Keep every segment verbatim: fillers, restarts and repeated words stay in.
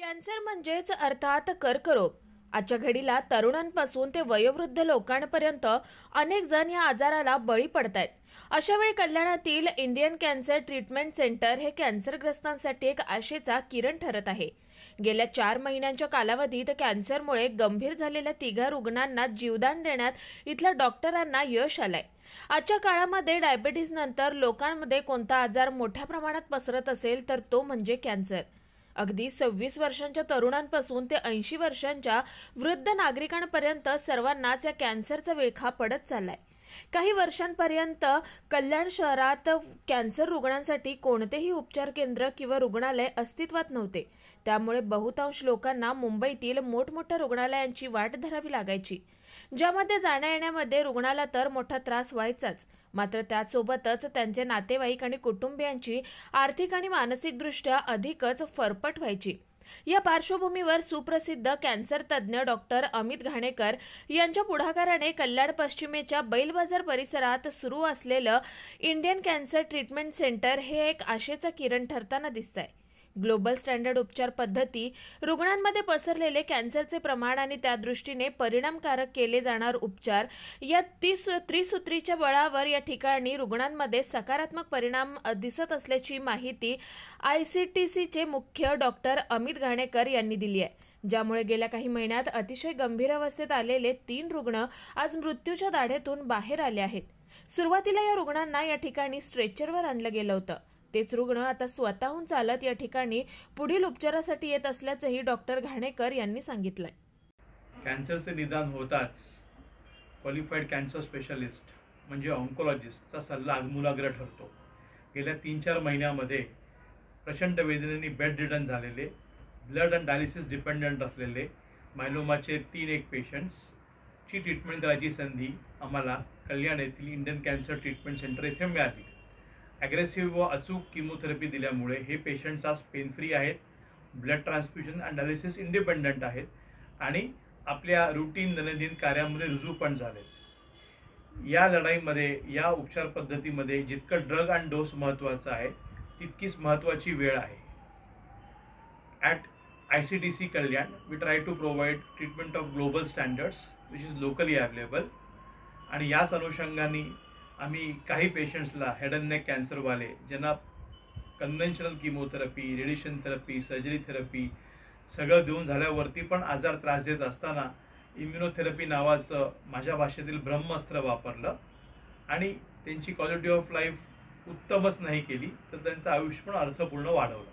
Cancer म्हणजेच अर्थात कर्करोग। आजच्या घडीला तरुणांपासून ते वयोवृद्ध लोकांपर्यंत अनेक जण या आजाराला बळी पडतायत। अशा वेळी कल्याणातील इंडियन कॅन्सर ट्रीटमेंट सेंटर हे कॅन्सरग्रस्तांसाठी एक आशेचा किरण ठरत आहे। गेल्या चार महिन्यांच्या कालावधीत कॅन्सरमुळे गंभीर झालेल्या तिघा रुग्णांना जीवदान देण्यात इथल्या डॉक्टरांना यश आलंय। आजच्या काळामध्ये डायबिटीज नंतर लोकांमध्ये कोणता आजार मोठ्या प्रमाणात पसरत असेल तर तो म्हणजे कॅन्सर। अगदी सव्वीस वर्षांच्या तरुणांपासून ते ऐंशी वर्षांच्या वृद्ध नागरिकांपर्यंत सर्वांनाच या कॅन्सरचा विळखा पडत चाललाय। काही वर्षांपर्यंत कल्याण शहरात कॅन्सर रुग्णांसाठी कोणतेही उपचार केंद्र किंवा रुग्णालय अस्तित्वात नव्हते। त्यामुळे बहुतांश लोकांना मुंबईतील मोठमोठ्या रुग्णालयांची वाट धरावी लागायची, ज्यामध्ये जाण्या येण्यामध्ये रुग्णाला तर मोठा त्रास व्हायचाच, मात्र त्यासोबतच त्यांचे नातेवाईक आणि कुटुंबियांची आर्थिक आणि मानसिकदृष्ट्या अधिकच फरफट व्हायची। या पार्श्वभूमीवर सुप्रसिद्ध कॅन्सर तज्ञ डॉक्टर अमित घाणेकर यांच्या पुढाकाराने कल्याण पश्चिमेच्या बैल बाजार परिसरात सुरू असलेलं इंडियन कॅन्सर ट्रीटमेंट सेंटर हे एक आशेचा किरण ठरताना दिसतंय। ग्लोबल स्टँडर्ड उपचार पद्धती, रुग्णांमध्ये पसरलेले कॅन्सरचे प्रमाण आणि त्या दृष्टीने परिणामकारक केले जाणार उपचार या त्रिसूत्रीच्या बळावर या ठिकाणी रुग्णांमध्ये सकारात्मक परिणाम दिसत असल्याची माहिती आयसीटीसीचे मुख्य डॉक्टर अमित घाणेकर यांनी दिली आहे, ज्यामुळे गेल्या काही महिन्यात अतिशय गंभीर अवस्थेत आलेले तीन रुग्ण आज मृत्यूच्या दाढेतून बाहेर आले आहेत। सुरुवातीला या रुग्णांना या ठिकाणी स्ट्रेचरवर आणलं गेलं होतं। तेच रुग्ण आता स्वतःहून चालत या ठिकाणी पुढील उपचारासाठी येत असल्याचंही डॉक्टर घाणेकर यांनी सांगितलंय। कॅन्सरचे निदान होताच क्वालिफाईड कॅन्सर स्पेशलिस्ट म्हणजे ऑन्कोलॉजिस्टचा सल्ला आगमूलाग्र ठरतो। गेल्या तीन चार महिन्यामध्ये प्रचंड वेदनेने बेड रिडन झालेले, ब्लड अँड डायलिसिस डिपेंडंट असलेले मायलोमाचे तीन एक पेशंट्सची ट्रीटमेंट करायची संधी आम्हाला कल्याण येथील इंडियन कॅन्सर ट्रीटमेंट सेंटर येथे मिळाली। ॲग्रेसिव्ह व अचूक किमोथेरपी दिल्यामुळे हे पेशंट्स आज पेन फ्री आहेत, blood transfusion and dialysis independent आहेत आणि आपल्या रुटीन दैनंदिन कार्यामध्ये रुजू पण झालेत। या लढाईमध्ये, या उपचार पद्धतीमध्ये जितकं ड्रग अँड डोस महत्त्वाचा आहे तितकीच महत्त्वाची वेळ आहे। At I C T C Kalyan we try to provide treatment of global standards which is locally available, आणि याच अनुषंगाने आम्ही काही पेशंट्सला हेड अँड नेक कॅन्सरवाले ज्यांना conventional chemotherapy, radiation therapy, surgery therapy सगळं देऊन झाल्यावरती पण आजार त्रास देत असताना इम्युनोथेरपी नावाचं माझ्या भाषेतील ब्रह्मास्त्र वापरलं आणि त्यांची क्वालिटी ऑफ लाईफ उत्तमच नाही केली तर त्यांचं आयुष्य पण अर्थपूर्ण वाढवलं।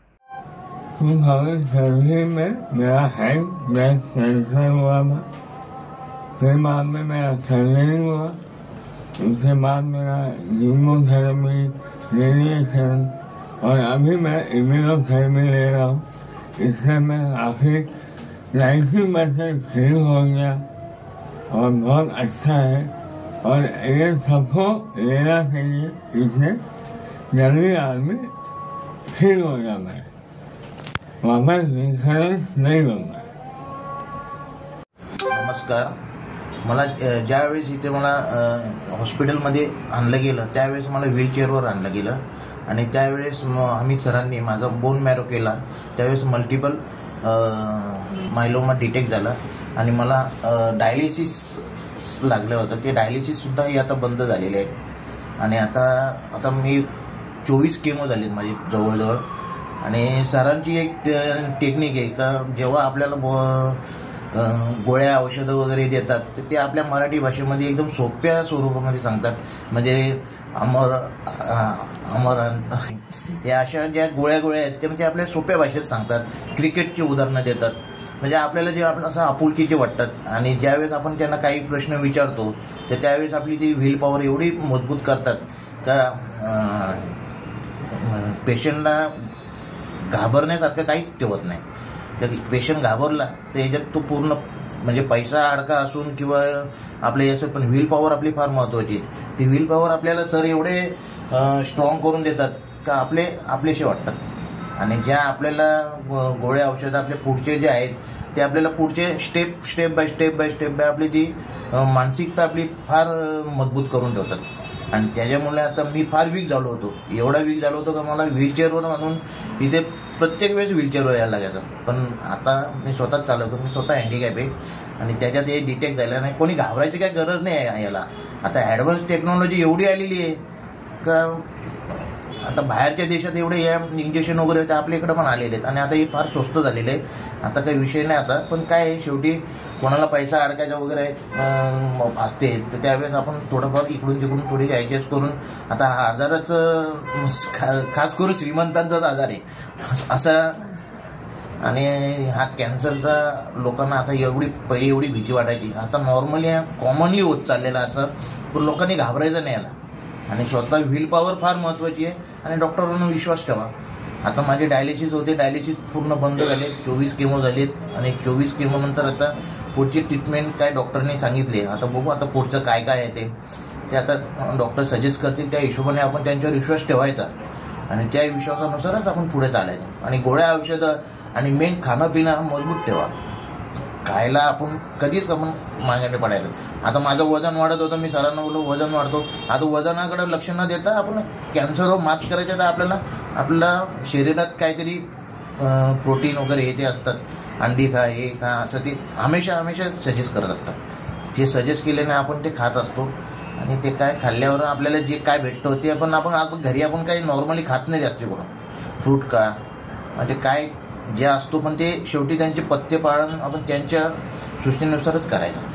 मेरा हैंड ब्लड कैंसर हुआ था, फिर बाद में मेरा सर्जरी हुआ, उसके बाद मेरा कीमोथेरेपी, रेडिएशन और अभी मैं इम्यूनोथेरेपी ले रहा हूँ। इससे मैं काफी नाइन्टी परसेंट ठीक हो गया और बहुत अच्छा है और ये सबको लेना चाहिए। इससे जल्दी आदमी ठीक हो जाता है, वापस रिकरेंस नहीं होता। नमस्कार, मला ज्यावेळेस इथे मला हॉस्पिटलमध्ये आणलं गेलं त्यावेळेस मला व्हीलचेअरवर आणलं गेलं आणि त्यावेळेस आम्ही सरांनी माझा बोन मॅरो केला। त्यावेळेस मल्टिपल मायलोमा डिटेक्ट झाला आणि मला डायलिसिस लागलं होतं। ते डायलिसिससुद्धाही आता बंद झालेले आहेत आणि आता आता मी चोवीस केमो झालीत माझी जवळजवळ। आणि सरांची एक टेक्निक आहे का जेव्हा आपल्याला गोळ्या औषधं वगैरे देतात तर ते आपल्या मराठी भाषेमध्ये एकदम सोप्या स्वरूपामध्ये सांगतात। म्हणजे अमर अमरांत या अशा ज्या गोळ्या गोळ्या आहेत त्या म्हणजे आपल्या सोप्या भाषेत सांगतात। क्रिकेटची उदाहरणं देतात, म्हणजे आपल्याला जे आपलं असं आपुलकीचे वाटतात आणि ज्यावेळेस आपण त्यांना काही प्रश्न विचारतो तर त्यावेळेस आपली ती व्हील पॉवर एवढी मजबूत करतात का पेशंटला घाबरण्यासारखं काहीच ठेवत नाही। तर पेशंट घाबरला तर याच्यात तो पूर्ण म्हणजे पैसा अडका असून किंवा आपले असं पण व्हील पॉवर आपली फार महत्त्वाची। ती व्हील पॉवर आपल्याला सर एवढे स्ट्रॉंग करून देतात का आपले आपलेसे वाटतात आणि ज्या आपल्याला गोळ्या औषधं आपले पुढचे जे आहेत ते आपल्याला पुढचे step step by step by step by आपली ती मानसिकता आपली फार मजबूत करून ठेवतात। आणि त्याच्यामुळे आता मी फार वीक झालो होतो, एवढा वीक झालो होतो का मला व्हीलचेअरवर आणून इथे प्रत्येक वेळेस व्हीलचेअरवर यायला लागायचं. पण आता मी स्वतःच चालवतो, मी स्वतः हँडिकॅप आहे आणि त्याच्यात हे डिटेक्ट झालं नाही. कोणी घाबरायची काही गरज नाही आहे याला. आता ॲडव्हान्स टेक्नॉलॉजी एवढी आलेली आहे का आता बाहेरच्या देशात एवढे या इंजेक्शन वगैरे ते आपल्या इकडं पण आलेले आहेत आणि आता हे फार स्वस्त झालेलं आहे. आता काही विषय नाही आता. पण काय आहे, शेवटी कोणाला पैसा अडकायचा वगैरे असते तर त्यावेळेस आपण थोडंफार इकडून तिकडून थोडी ॲडजस्ट करून, आता हा आजारच खा खास करून श्रीमंतांचाच आजार आहे असा. आणि हा कॅन्सरचा लोकांना आता एवढी पहिली एवढी भीती वाटायची, आता नॉर्मली कॉमनली होत चाललेला असं. पण लोकांनी घाबरायचं नाही याला आणि स्वतः व्हील पॉवर फार महत्त्वाची आहे आणि डॉक्टरांना विश्वास ठेवा. आता माझे डायलिसिस होते, डायलिसिस पूर्ण बंद झाले, चोवीस केमो झालेत आणि चोवीस केमोनंतर आता पुढची ट्रीटमेंट काय डॉक्टरने सांगितले. आता बघू आता पुढचं काय काय आहे ते ते आता डॉक्टर सजेस्ट करतील, त्या हिशोबाने आपण त्यांच्यावर विश्वास ठेवायचा आणि त्या विश्वासानुसारच आपण पुढे चालायचं. आणि गोळ्या औषधं आणि मेन खाणं पिणं मजबूत ठेवा. खायला आपण कधीच आपण मागे पडायचं. आता माझं वजन वाढत होतं, मी सरांना बोललो वजन वाढतो, आता वजनाकडे लक्ष न देता आपण कॅन्सरवर मात करायचं तर आपल्याला आपल्या शरीरात काहीतरी प्रोटीन वगैरे हे ते असतात, अंडी खा हे खा असं ते हमेशा हमेशा सजेस्ट करत असतात. ते सजेस्ट केल्याने आपण ते खात असतो आणि ते काय खाल्ल्यावर आपल्याला जे काय भेटतं ते आपण आपण आता घरी आपण काही नॉर्मली खात नाही जास्त करून. फ्रूट का म्हणजे काय जे असतो, पण ते शेवटी त्यांचे पथ्य पाळून आपण त्यांच्या सूचनेनुसारच करायचं.